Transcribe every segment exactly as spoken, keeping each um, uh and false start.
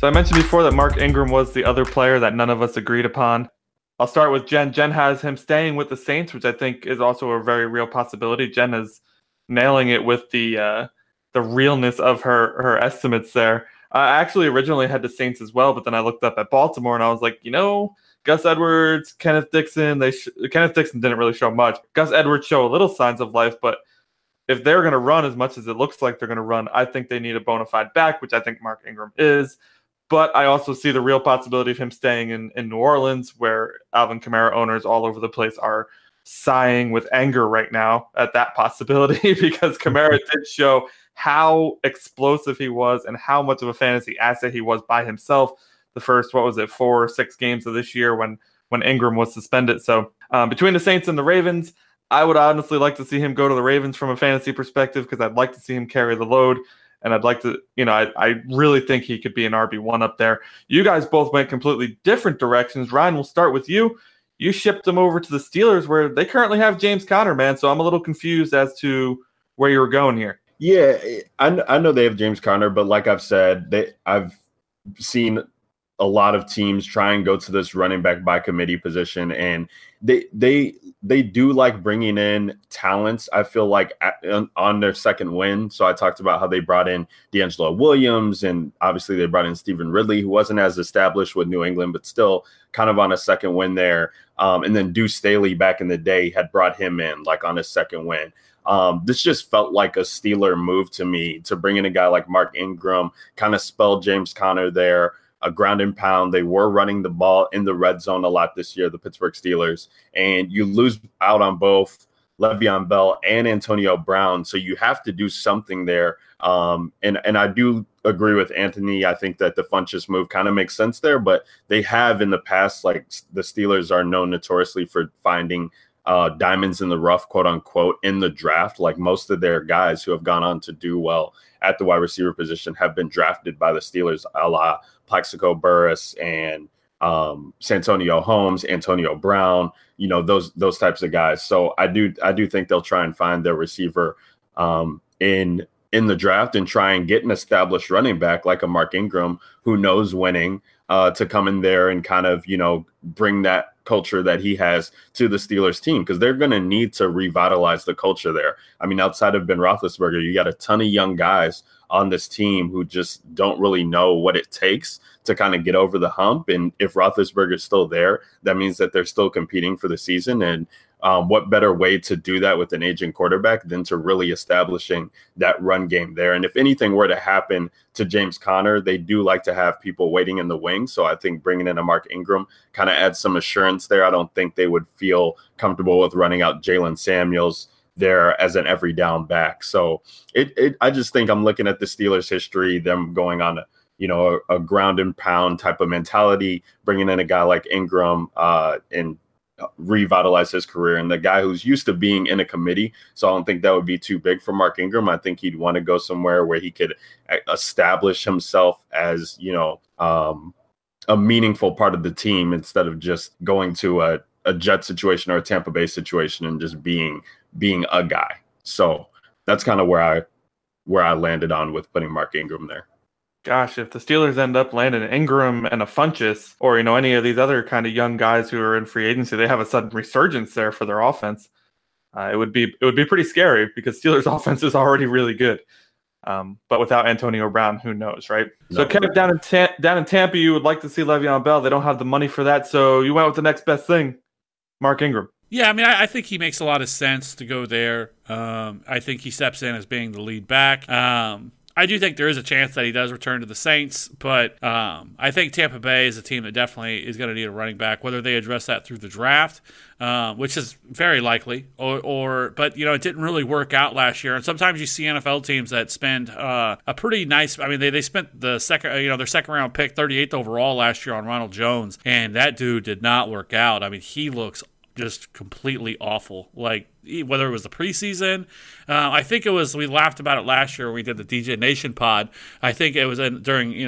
So I mentioned before that Mark Ingram was the other player that none of us agreed upon. I'll start with Jen. Jen has him staying with the Saints, which I think is also a very real possibility. Jen is nailing it with the uh, the realness of her her estimates there. I actually originally had the Saints as well, but then I looked up at Baltimore and I was like, you know, Gus Edwards, Kenneth Dixon. They sh- Kenneth Dixon didn't really show much. Gus Edwards show a little signs of life, but if they're going to run as much as it looks like they're going to run, I think they need a bona fide back, which I think Mark Ingram is. But I also see the real possibility of him staying in, in New Orleans, where Alvin Kamara owners all over the place are sighing with anger right now at that possibility because Kamara did show how explosive he was and how much of a fantasy asset he was by himself the first, what was it, four or six games of this year when, when Ingram was suspended. So um, between the Saints and the Ravens, I would honestly like to see him go to the Ravens from a fantasy perspective because I'd like to see him carry the load. And I'd like to, you know, I, I really think he could be an R B one up there. You guys both went completely different directions. Ryan, we'll start with you. You shipped him over to the Steelers where they currently have James Conner, man. So I'm a little confused as to where you were going here. Yeah, I, I know they have James Conner, but like I've said, they I've seen a lot of teams try and go to this running back by committee position, and they they they do like bringing in talents. I feel like at, on, on their second win. So I talked about how they brought in D'Angelo Williams, and obviously they brought in Stephen Ridley, who wasn't as established with New England, but still kind of on a second win there. Um, and then Deuce Staley back in the day had brought him in like on his second win. Um, this just felt like a Steeler move to me to bring in a guy like Mark Ingram, kind of spell James Conner there. A ground and pound. They were running the ball in the red zone a lot this year, the Pittsburgh Steelers, and you lose out on both Le'Veon Bell and Antonio Brown. So you have to do something there. Um, and, and I do agree with Anthony. I think that the Funchess move kind of makes sense there, but they have in the past, like the Steelers are known notoriously for finding uh, diamonds in the rough, quote unquote, in the draft. Like most of their guys who have gone on to do well at the wide receiver position have been drafted by the Steelers, a la Plaxico Burress and um, Santonio Holmes, Antonio Brown, you know, those those types of guys. So I do I do think they'll try and find their receiver um, in in the draft and try and get an established running back like a Mark Ingram who knows winning uh, to come in there and kind of, you know, bring that culture that he has to the Steelers team, because they're going to need to revitalize the culture there. I mean, outside of Ben Roethlisberger, you got a ton of young guys on this team who just don't really know what it takes to kind of get over the hump. And if Roethlisberger is still there, that means that they're still competing for the season. And um, what better way to do that with an aging quarterback than to really establishing that run game there? And if anything were to happen to James Conner, they do like to have people waiting in the wings. So I think bringing in a Mark Ingram kind of adds some assurance there. I don't think they would feel comfortable with running out Jalen Samuels there as an every down back. So it, it I just think I'm looking at the Steelers' history, them going on a, you know, a, a ground and pound type of mentality, bringing in a guy like Ingram uh, and revitalize his career, and the guy who's used to being in a committee. So I don't think that would be too big for Mark Ingram. I think he'd want to go somewhere where he could establish himself as, you know, um, a meaningful part of the team instead of just going to a, a Jet situation or a Tampa Bay situation and just being being a guy. So that's kind of where I where I landed on with putting Mark Ingram there. Gosh, if the Steelers end up landing Ingram and a Funchess, or, you know, any of these other kind of young guys who are in free agency, they have a sudden resurgence there for their offense. Uh, it would be it would be pretty scary because Steelers' offense is already really good. Um, but without Antonio Brown, who knows, right? No. So, Kev, down in Ta- down in Tampa, you would like to see Le'Veon Bell. They don't have the money for that, so you went with the next best thing, Mark Ingram. Yeah, I mean, I, I think he makes a lot of sense to go there. Um, I think he steps in as being the lead back. Um, I do think there is a chance that he does return to the Saints, but um, I think Tampa Bay is a team that definitely is going to need a running back, whether they address that through the draft, uh, which is very likely, or, or but, you know, it didn't really work out last year. And sometimes you see N F L teams that spend uh, a pretty nice, I mean, they, they spent the second, you know, their second round pick, thirty-eighth overall last year on Ronald Jones, and that dude did not work out. I mean, he looks just completely awful. Like, whether it was the preseason, uh, I think it was, we laughed about it last year when we did the D J Nation pod. I think it was in, during, you know,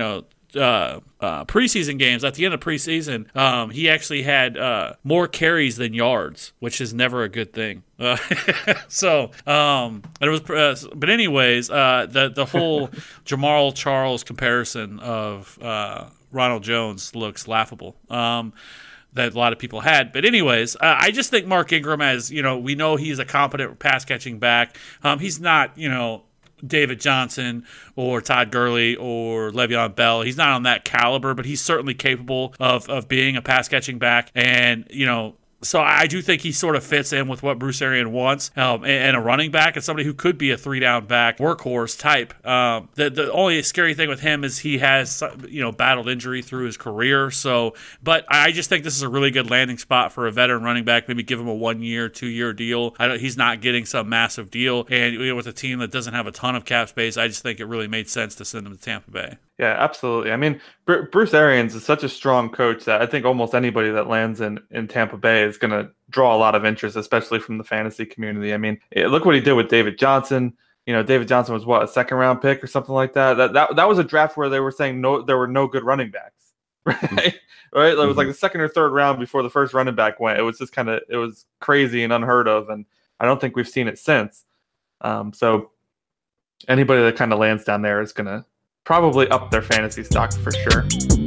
uh, uh, preseason games, at the end of preseason, um, he actually had uh, more carries than yards, which is never a good thing. Uh, so, um, it was, uh, but anyways, uh, the the whole Jamal Charles comparison of uh, Ronald Jones looks laughable. Um, that a lot of people had. But anyways, uh, I just think Mark Ingram, as you know, we know he's a competent pass catching back. Um, he's not, you know, David Johnson or Todd Gurley or Le'Veon Bell. He's not on that caliber, but he's certainly capable of of being a pass catching back. And, you know, so I do think he sort of fits in with what Bruce Arians wants, um, and, and a running back and somebody who could be a three-down back, workhorse type. Um, the the only scary thing with him is he has, you know, battled injury through his career. So, but I just think this is a really good landing spot for a veteran running back. Maybe give him a one-year, two-year deal. I don't, he's not getting some massive deal, and you know, with a team that doesn't have a ton of cap space, I just think it really made sense to send him to Tampa Bay. Yeah, absolutely. I mean, Br- Bruce Arians is such a strong coach that I think almost anybody that lands in, in Tampa Bay is going to draw a lot of interest, especially from the fantasy community. I mean, it, look what he did with David Johnson. You know, David Johnson was what, a second round pick or something like that. That that that was a draft where they were saying no, there were no good running backs, right? Mm-hmm. Right? It was like the second or third round before the first running back went. It was just kind of it was crazy and unheard of, and I don't think we've seen it since. Um, so anybody that kind of lands down there is going to probably up their fantasy stock for sure.